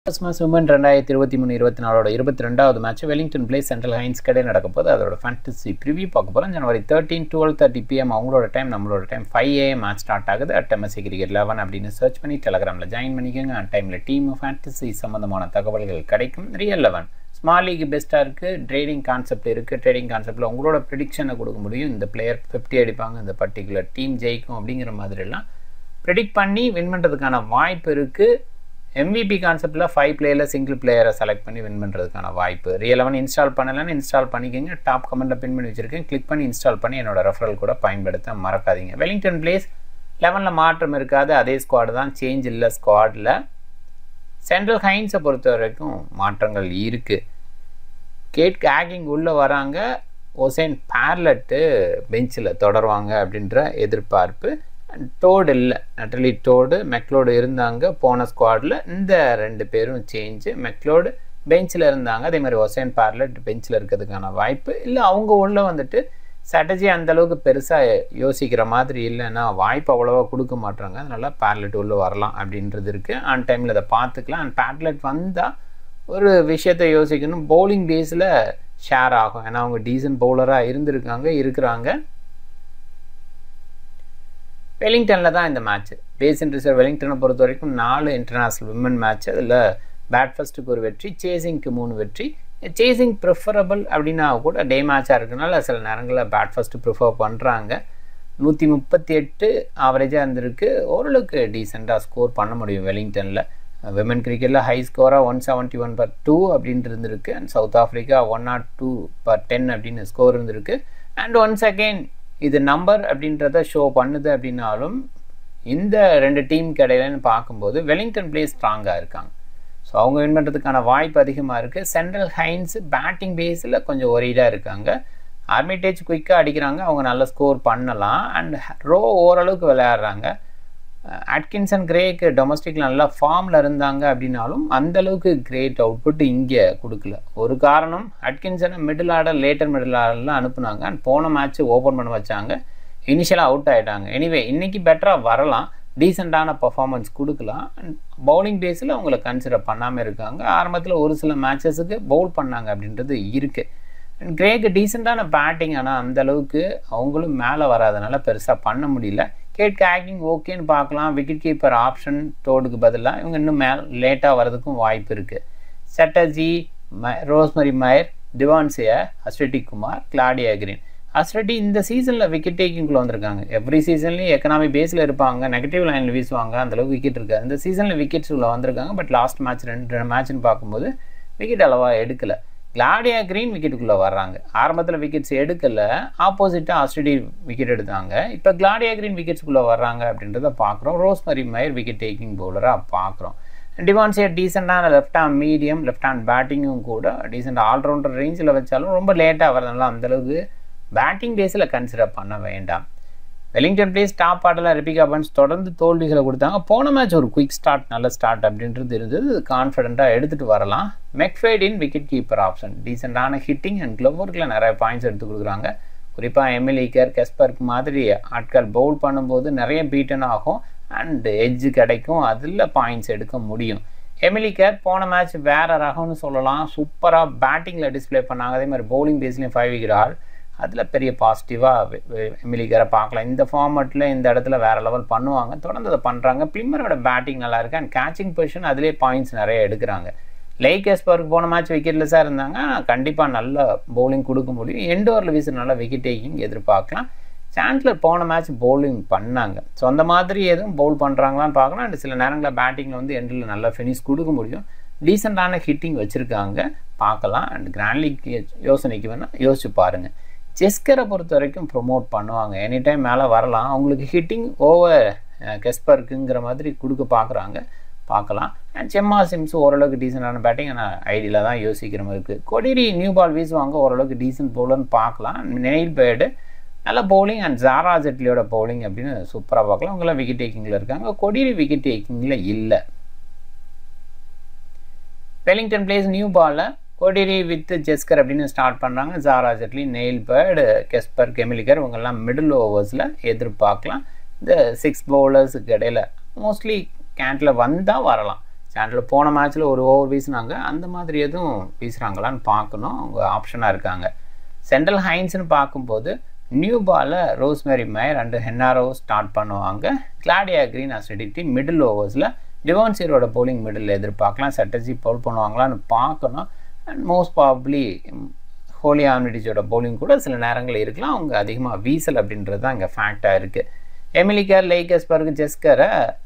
Christmas Women 2023-24 22வது match Wellington Place Central Hinds கடை நடக்க போகுது. அதோட ஃபேண்டசி ப்ரிவ்யூ பார்க்க போறோம். ஜனவரி 13 12:30 PM அவங்களோட டைம் நம்மளோட டைம் 5 AM மேட்ச் ஸ்டார்ட் ஆகுது. MSDCRICKET11 அப்படின்னு சர்ச் பண்ணி டெலகிராம்ல ஜாயின் பண்ணிக்கோங்க. அந்த டைம்ல டீம் ஃபேண்டசி சம்பந்தமான தகவல்கள் கிடைக்கும். RE11 ஸ்மால் லீக் பெஸ்ட்டாக இருக்குது. ட்ரேடிங் கான்செப்ட் இருக்குது. ட்ரேடிங் கான்செப்டில் உங்களோட ப்ரிடிக்ஷனை கொடுக்க முடியும். இந்த பிளேயர் 50 அடிப்பாங்க, இந்த பர்டிகுலர் டீம் ஜெயிக்கும் அப்படிங்கிற மாதிரிலாம் ப்ரிடிக்ட் பண்ணி வின் பண்ணுறதுக்கான வாய்ப்பு இருக்குது. MVP கான்செப்டில் 5 பிளேயரில் சிங்கிள் பிளேயரை செலக்ட் பண்ணி வின் பண்ணுறதுக்கான வாய்ப்பு. RE11 இன்ஸ்டால் பண்ணலைன்னு இன்ஸ்டால் பண்ணிக்கோங்க. டாப் கமெண்ட்டில் பின் பண்ணி வச்சுருக்கேன். கிளிக் பண்ணி இன்ஸ்டால் பண்ணி என்னோட ரெஃபரல் கூட பயன்படுத்த மறக்காதீங்க. Wellington Place 11ல் மாற்றம் இருக்காது. அதே ஸ்குவாடு தான், சேஞ்ச் இல்லை ஸ்குவாடில். சென்ட்ரல் ஹைன்ஸை பொறுத்த வரைக்கும் மாற்றங்கள் இருக்குது. கேட் கேகிங் உள்ளே வராங்க. ஒசைன் பேர்லெட்டு பெஞ்சில் தொடருவாங்க அப்படின்ற எதிர்பார்ப்பு. டோடு இல்லை, நட்டலி டோடு மெக்லோடு இருந்தாங்க போன ஸ்குவாடில். இந்த 2 பேரும் சேஞ்சு. மெக்லோடு பெஞ்சில் இருந்தாங்க. அதே மாதிரி ஒசைன் பேர்லெட் பெஞ்சில் இருக்கிறதுக்கான வாய்ப்பு இல்லை. அவங்க உள்ளே வந்துட்டு ஸ்ட்ராட்டஜி அந்தளவுக்கு பெருசாக யோசிக்கிற மாதிரி இல்லைன்னா வாய்ப்பு அவ்வளோவா கொடுக்க மாட்டாங்க. அதனால் பேர்லெட் உள்ளே வரலாம் அப்படின்றது இருக்குது. ஆன் டைமில் அதை பார்த்துக்கலாம். அண்ட் பேர்லெட் வந்தால் ஒரு விஷயத்தை யோசிக்கணும். பவுலிங் பேஸில் ஷேர் ஆகும். ஏன்னா அவங்க டீசன்ட் பவுலராக இருக்கிறாங்க. வெலிங்டனில் தான் இந்த மேட்ச்சு. பேசின் ரிசர்வ் வெலிங்டனை பொறுத்த வரைக்கும் 4 இன்டர்நேஷ்னல் விமன் மேட்ச். அதில் பேட் ஃபஸ்ட்டுக்கு ஒரு வெற்றி, சேசிங்க்கு 3 வெற்றி. சேசிங் ப்ரிஃபரபிள் அப்படின்னா கூட டே மேட்சாக இருக்கனால சில நேரங்களில் பேட் ஃபஸ்ட்டு ப்ரிஃபர் பண்ணுறாங்க. 138 ஆவரேஜாக இருந்திருக்கு. ஓரளவுக்கு டீசெண்டாக ஸ்கோர் பண்ண முடியும் வெலிங்டனில். விமன் கிரிக்கெட்டில் ஹை ஸ்கோராக 171/2 அப்படின்ட்டு இருந்திருக்கு. அண்ட் சவுத் ஆஃப்ரிக்கா 102/10 அப்படின்னு ஸ்கோர் இருந்திருக்கு. அண்ட் ஒன்ஸ் அகெயின் இது நம்பர் அப்படின்றத ஷோ பண்ணுது. அப்படின்னாலும் இந்த 2 டீமுக்கு இடையிலன்னு பார்க்கும்போது Wellington Place ஸ்ட்ராங்காக இருக்காங்க. ஸோ அவங்க வின் பண்ணுறதுக்கான வாய்ப்பு அதிகமாக இருக்குது. சென்ட்ரல் ஹைன்ஸ் பேட்டிங் பேஸில் கொஞ்சம் ஒரீடாக இருக்காங்க. ஆர்மிட்டேஜ் குயிக்காக அடிக்கிறாங்க, அவங்க நல்ல ஸ்கோர் பண்ணலாம். அண்ட் ரோ ஓரளவுக்கு விளையாடுறாங்க. அட்கின்சன் கிரேக்கு டொமஸ்டிக்கில் நல்லா ஃபார்மில் இருந்தாங்க. அப்படின்னாலும் அந்தளவுக்கு கிரேட் அவுட்புட் இங்கே கொடுக்கல. ஒரு காரணம், அட்கின்சனை மிடில் ஆர்டர் லேட்டர் மிடில் ஆர்டர்லாம் அனுப்புனாங்க. அண்ட் போன மேட்ச்சு ஓப்பன் பண்ண வச்சாங்க. இனிஷியலாக அவுட் ஆகிட்டாங்க. எனிவே இன்றைக்கி பெட்டராக வரலாம், டீசெண்டான பர்ஃபார்மன்ஸ் கொடுக்கலாம். அண்ட் பவுலிங் பேஸில் அவங்கள கன்சிடர் பண்ணாமல் இருக்காங்க. ஆரம்பத்தில் ஒரு சில மேட்சஸுக்கு பவுல் பண்ணாங்க அப்படின்றது இருக்குது. அண்ட் கிரேக்கு டீசெண்டான பேட்டிங், ஆனால் அந்தளவுக்கு அவங்களும் மேலே வராதனால பெருசாக பண்ண முடியல. கேட் கேகிங் ஓகேன்னு பார்க்கலாம். விக்கெட் கீப்பர் ஆப்ஷன் டோடுக்கு பதிலாக இவங்க இன்னும் லேட்டாக வர்றதுக்கும் வாய்ப்பு இருக்குது. செட்டர்ஜி, ரோஸ்மரி மயர், டிவான்சியா, அஸ்ரட்டி குமார், கிளாடியா கிரீன். அஸ்ரட்டி இந்த சீசனில் விக்கெட் டேக்கிங்குள்ளே வந்திருக்காங்க. எவ்ரி சீசன்லேயும் எக்கனாமி பேஸில் இருப்பாங்க, நெகட்டிவ் லைனில் வீசுவாங்க, அந்தளவுக்கு விக்கெட் இருக்காது. இந்த சீசனில் விக்கெட்ஸ் உள்ள வந்திருக்காங்க. பட் லாஸ்ட் மேட்ச் 2 மேட்ச்னு பார்க்கும்போது விக்கெட் அளவாக எடுக்கலை. கிளாடியா கிரீன் விக்கெட்டுக்குள்ளே வர்றாங்க. ஆரம்பத்தில் விக்கெட்ஸ் எடுக்கலை, ஆப்போசிட்டாக அஸ்ரட்டி விக்கெட் எடுத்தாங்க. இப்போ கிளாடியா கிரீன் விக்கெட்ஸ்குள்ளே வர்றாங்க அப்படின்றத பார்க்குறோம். ரோஸ்மரி மயர் விக்கெட் டேக்கிங் பவுலராக பார்க்குறோம். டிவான்சியா டீசெண்டான left hand medium, left hand பேட்டிங்கும் கூட டீசெண்ட் ஆல்ரவுண்டர் ரேஞ்சில் வச்சாலும் ரொம்ப லேட்டாக வரதுனால அந்தளவுக்கு பேட்டிங் பேஸில் கன்சிடர் பண்ண வேண்டாம். Wellington Place டாப் ஆர்டரில் ரெபிகா பன்ஸ் தொடர்ந்து தோல்விகளை கொடுத்தாங்க. போன மேட்ச் ஒரு குயிக் ஸ்டார்ட், நல்ல ஸ்டார்ட் அப்படின்றது இருந்தது. கான்ஃபிடென்ட்டாக எடுத்துகிட்டு வரலாம். மெக்ஃபேடின் விக்கெட் கீப்பர் ஆப்ஷன், டீசெண்டான ஹிட்டிங் அண்ட் க்ளவ் ஒர்க்கில் நிறைய பாயிண்ட்ஸ் எடுத்து கொடுக்குறாங்க. குறிப்பாக எமிலிக்கர், கெஸ்பர்க் மாதிரி ஆட்கள் பவுல் பண்ணும்போது நிறைய பீட்டன் ஆகும் அண்ட் எட்ஜு கிடைக்கும். அதில் பாயிண்ட்ஸ் எடுக்க முடியும். எமிலிக்கர் போன மேட்ச் வேறு ரகம்னு சொல்லலாம். சூப்பராக பேட்டிங்கில் டிஸ்பிளே பண்ணாங்க. அதே மாதிரி பவுலிங் பேஸ்லேயும் 5 விக்கெட் ஆல். அதில் பெரிய பாசிட்டிவாக எமிலிக்கரை பார்க்கலாம். இந்த ஃபார்மேட்டில் இந்த இடத்துல வேறு லெவல் பண்ணுவாங்க. தொடர்ந்து அதை பண்ணுறாங்க. பிளிம்மரோட பேட்டிங் நல்லா இருக்குது. அண்ட் கேச்சிங் பொசிஷன் அதிலே பாயிண்ட்ஸ் நிறைய எடுக்கிறாங்க. கெஸ்பர்க் போன மேட்ச் விக்கெட்லெஸ்ஸாக இருந்தாங்க. கண்டிப்பாக நல்ல பவுலிங் கொடுக்க முடியும். எண்டோரில் வீசு நல்ல விக்கெட் டேக்கிங் எதிர்பார்க்கலாம். சாண்ட்லர் போன மேட்ச் பவுலிங் பண்ணாங்க. ஸோ அந்த மாதிரி எதுவும் பவுல் பண்ணுறாங்களான்னு பார்க்கலாம். அண்ட் சில நேரங்களில் பேட்டிங்கில் வந்து எண்டில் நல்ல ஃபினிஷ் கொடுக்க முடியும். டீசெண்டான ஹிட்டிங் வச்சுருக்காங்க, பார்க்கலாம். அண்ட் கிராண்ட் லீக் யோசனைக்கு வேணால் யோசிச்சு பாருங்கள். ஜெஸ்கரை பொறுத்த வரைக்கும் ப்ரொமோட் பண்ணுவாங்க. எனி டைம் மேலே வரலாம். அவங்களுக்கு ஹிட்டிங் ஓவர் கெஸ்பர்க்குங்கிற மாதிரி கொடுக்க பார்க்கலாம். அண்ட் செம்மா சிம்ஸ் ஓரளவுக்கு டீசெண்டான பேட்டிங், ஆனால் ஐடியில் தான் யோசிக்கிற மாதிரி இருக்குது. கொடிரி நியூ பால் வீசுவாங்க, ஓரளவுக்கு டீசென்ட் பவுலர்னு பார்க்கலாம். நெயில் பேர்டு நல்ல பவுலிங் அண்ட் ஜாரா ஜெட்லியோட பவுலிங் அப்படின்னு சூப்பராக பார்க்கலாம். அவங்களாம் விக்கெட் டேக்கிங்கில் இருக்காங்க. கொடிரி விக்கெட் டேக்கிங்கில் இல்லை. Wellington Place நியூ பாலில் கொடிரி வித் ஜெஸ்கர் அப்படின்னு ஸ்டார்ட் பண்ணுறாங்க. ஜாரா ஜெட்லி, நெயில் பேர்டு, கெஸ்பர், கெமிலிக்கர் இவங்கெல்லாம் மிடில் ஓவர்ஸில் எதிர்பார்க்கலாம். இந்த 6 பவுலர்ஸுக்கு இடையில் மோஸ்ட்லி கேண்டில் வந்தால் வரலாம். சாண்டில் போன மேட்ச்சில் ஒரு ஓவர் வீசினாங்க, அந்த மாதிரி எதுவும் வீசுகிறாங்களான்னு பார்க்கணும். அவங்க ஆப்ஷனாக இருக்காங்க. சென்ட்ரல் ஹைன்ஸ்னு பார்க்கும்போது நியூ பாலை ரோஸ்மேரி மேயர் அண்டு ஹென்னாரோ ஸ்டார்ட் பண்ணுவாங்க. கிளாடியா கிரீன் அசிடிட்டி மிடில் ஓவர்ஸில் டிவான்சீரோட போலிங் மிடில் எதிர்பார்க்கலாம். சட்டர்ஜி பவுல் பண்ணுவாங்களான்னு பார்க்கணும். அண்ட் மோஸ்ட் ப்ராபப்ளி ஹோலி ஆம்னிடிஜோட போலிங் கூட சில நேரங்களில் இருக்கலாம். அவங்க அதிகமாக வீசல் அப்படின்றது தான் இங்கே ஃபேக்டாக இருக்குது. எமிலிகர், லேக்கஸ்பர்க், ஜெஸ்கரை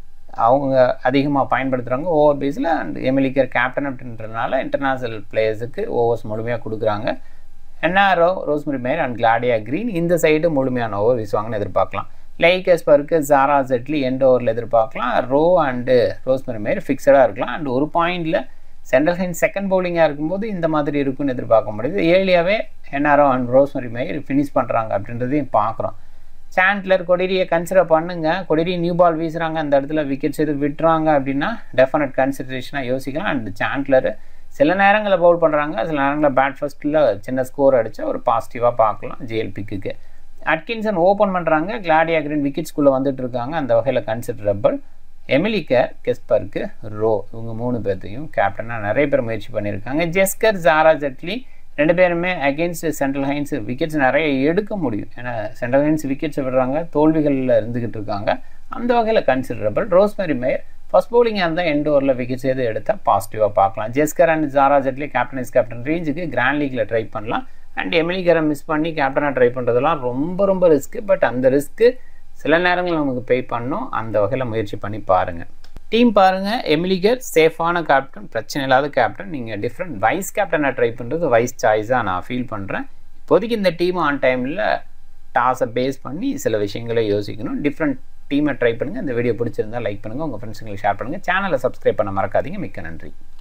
அவங்க அதிகமாக பயன்படுத்துகிறாங்க ஓவர் பேஸில். அண்ட் எமிலிகர் கேப்டன் அப்படின்றதுனால இன்டர்நேஷ்னல் பிளேயர்ஸுக்கு ஓவர்ஸ் முழுமையாக கொடுக்குறாங்க. ஹென்னாரோ, Rosemary Mair and Claudia Green இந்த சைடு முழுமையான ஓவர் வீசுவாங்கன்னு எதிர்பார்க்கலாம். லேக்கஸ்பர்க்கு ஜாரா ஜெட்லி எண்ட் ஓவரில் எதிர்பார்க்கலாம். ரோ அண்டு ரோஸ்மேரி மேயர் ஃபிக்ஸடாக இருக்கலாம். அண்ட் ஒரு பாயிண்டில் சென்ட்ரல் ஹைன்ஸ் செகண்ட் பவுலிங்காக இருக்கும்போது இந்த மாதிரி இருக்குன்னு எதிர்பார்க்க முடியுது. ஏர்லியாகவே ஹென்னாரோ அண்ட் ரோஸ்மேரி மேயர் ஃபினிஷ் பண்ணுறாங்க அப்படின்றதையும் பார்க்குறோம். சாண்ட்லர், கொடிரியை கன்சிடர் பண்ணுங்க. கொடிரி நியூ பால் வீசுகிறாங்க, அந்த இடத்துல விக்கெட்ஸ் எது விட்டுறாங்க அப்படின்னா டெஃபினட் கன்சிடரேஷனாக யோசிக்கலாம். அண்ட் சாண்ட்லர் சில நேரங்களில் பவுல் பண்ணுறாங்க, சில நேரங்களில் பேட் ஃபர்ஸ்ட்டில் சின்ன ஸ்கோர் அடித்தா ஒரு பாசிட்டிவாக பார்க்கலாம் ஜிஎல்பிக்கு. அட்கின்சன் ஓப்பன் பண்ணுறாங்க, கிளாடியா கிரீன் விக்கெட்ஸ்குள்ளே வந்துட்டு இருக்காங்க, அந்த வகையில் கன்சிடரபிள். எமிலிகர், கெஸ்பர்க்கு, ரோ இவங்க 3 பேர்த்தையும் கேப்டனாக நிறைய பேர் முயற்சி பண்ணியிருக்காங்க. ஜெஸ்கர், ஜாரா ஜெட்லி 2 பேருமே அகெயின்ஸ்ட் சென்ட்ரல் ஹைன்ஸ் விக்கெட்ஸ் நிறைய எடுக்க முடியும். ஏன்னா சென்ட்ரல் ஹைன்ஸ் விக்கெட்ஸை விடுறாங்க, தோல்விகளில் இருந்துக்கிட்டு இருக்காங்க, அந்த வகையில் கன்சிடரபிள். ரோஸ்மேரி மேயர் ஃபர்ஸ்ட் பவுலிங்காக இருந்தால் எண்ட் ஓவரில் விக்கெட்ஸ் எது எடுத்தால் பாசிட்டிவாக பார்க்கலாம். ஜெஸ்கர் அண்ட் ஜாரா ஜெட்லி கேப்டன் ரேஞ்சுக்கு கிராண்ட் லீக்கில் ட்ரை பண்ணலாம். அண்ட் எமிலிகரை மிஸ் பண்ணி கேப்டனாக ட்ரை பண்ணுறதுலாம் ரொம்ப ரிஸ்க்கு. பட் அந்த ரிஸ்க்கு சில நேரங்கள் நமக்கு பே பண்ணணும். அந்த வகையில் முயற்சி பண்ணி பாருங்கள். டீம் பாருங்கள், எமிலிகர் சேஃபான கேப்டன், பிரச்சனை இல்லாத கேப்டன். நீங்கள் டிஃப்ரெண்ட் வைஸ் கேப்டனை ட்ரை பண்ணுறது வைஸ் சாய்ஸாக நான் ஃபீல் பண்ணுறேன். இப்போதைக்கு இந்த டீம் ஆன் டைமில் டாஸை பேஸ் பண்ணி சில விஷயங்களை யோசிக்கணும். டிஃப்ரெண்ட் டீமை ட்ரை பண்ணுங்கள். இந்த வீடியோ பிடிச்சிருந்தால் லைக் பண்ணுங்கள், உங்கள் ஃப்ரெண்ட்ஸுங்களுக்கு ஷேர் பண்ணுங்கள். சேனலை சப்ஸ்கிரைப் பண்ண மறக்காதீங்க. மிக்க நன்றி.